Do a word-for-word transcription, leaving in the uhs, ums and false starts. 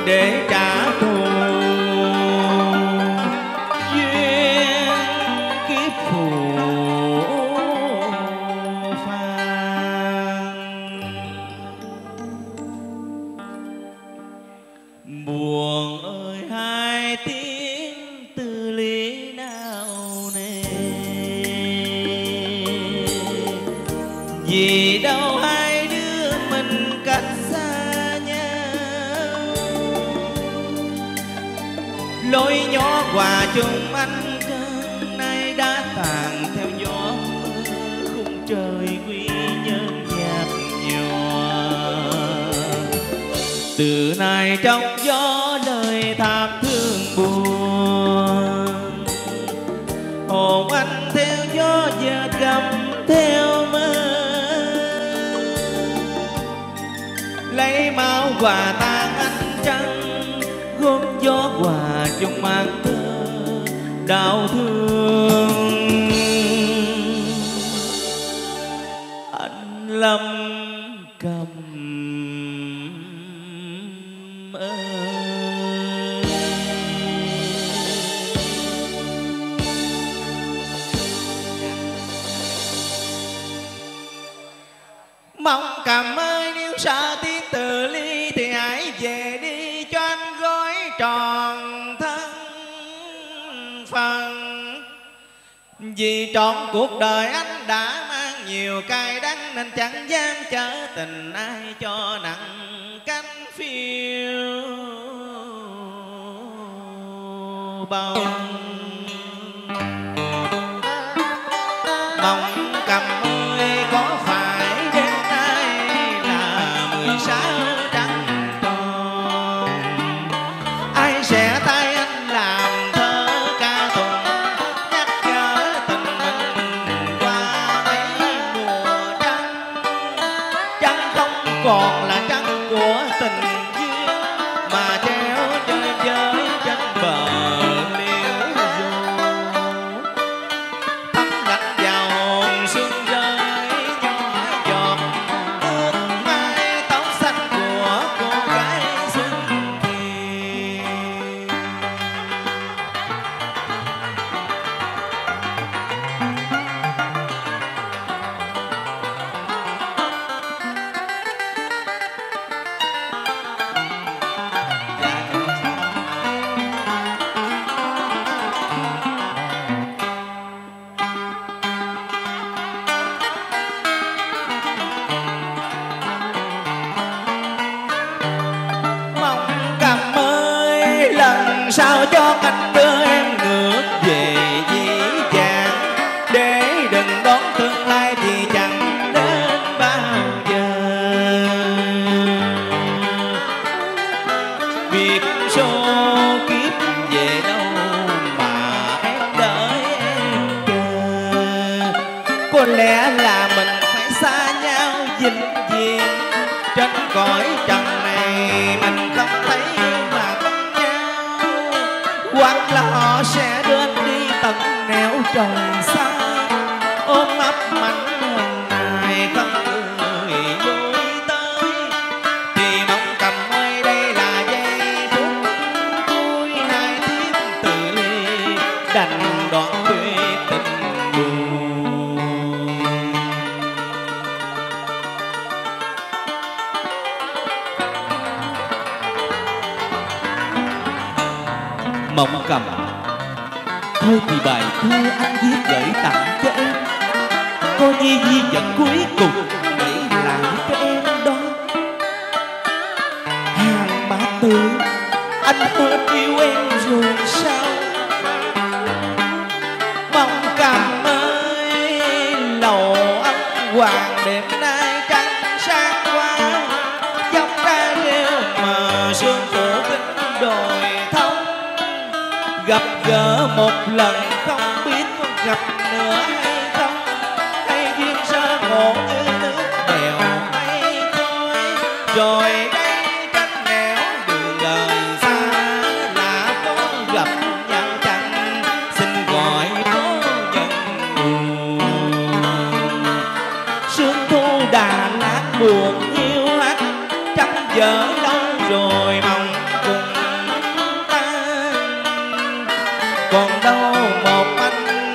để trả thù duyên kiếp phù phàng. Buồn ơi hai tiếng từ ly nào nề, vì đâu hai đứa mình cách xa nhau. Lối nhỏ hòa chung ánh trăng nay đã tàn theo gió mưa, khung trời quy nhân nhạt nhòa. Từ nay trong gió lời thảm thương buồn, hồn anh theo gió giờ cầm theo mơ, lấy máu hòa tan ánh trăng, gom gió hòa trong màn thơ đau thương. Anh Lâm Cầm ơi, mong Cầm ơi nếu sợ tiếng từ ly thì hãy về đi cho anh gói tròn thân phần. Vì trọn cuộc đời anh đã mang nhiều cay đắng, nên chẳng dám chở tình ai cho nặng cánh phiêu bồng. Mong Cầm ơi có phải đêm nay là mười sáu trăng tròn, ai sẽ tay anh làm thơ ca tụng, nhắc nhớ tình mình qua mấy mùa trăng. Trăng không còn là trăng của tình duyên, mà treo chơi với chân bờ liễu ru. Thấm lạnh vào hồn xuân rơi nhỏ giọt, ước mái tóc xanh của cô gái xuân thì. Mong Cầm ơi lần sau cho anh đưa em ngược về dĩ vãng, để đừng đón tương lai thì chẳng đến bao giờ. Việc số kiếp về đâu mà em đợi em chờ, có lẽ là mình phải xa nhau vĩnh viễn. Trên cõi trần này mình không thấy mặt nhau, hoặc là họ sẽ đưa anh đi tận nẻo trời xa, ôm ấp mảnh hồng này không người lui tới. Thì mong Cầm ơi đây là giây phút cuối, hai tiếng từ ly đành đoạn tuyệt tình buồn. Mong Cầm, thôi thì bài thơ anh viết gửi tặng cho em, coi như di vật cuối cùng để lại cho em đó. Hàng Bá Tư, anh quên yêu em rồi sao? Mong Cầm ơi lầu ấm hoàng đêm nay trăng sáng quá, dốc ra rêu mà sương phủ kinh đồi thông. Gặp gỡ một lần không biết có gặp nữa hay không, hay duyên sơ ngộ như nước đèo mây thôi. Rồi đây trên nẻo đường đời xa là có gặp nhau chẳng, xin gọi phố nhân buồn. Sương thu Đà Lạt buồn hiu hắt, trăng vỡ lâu rồi mong cùng đâu một anh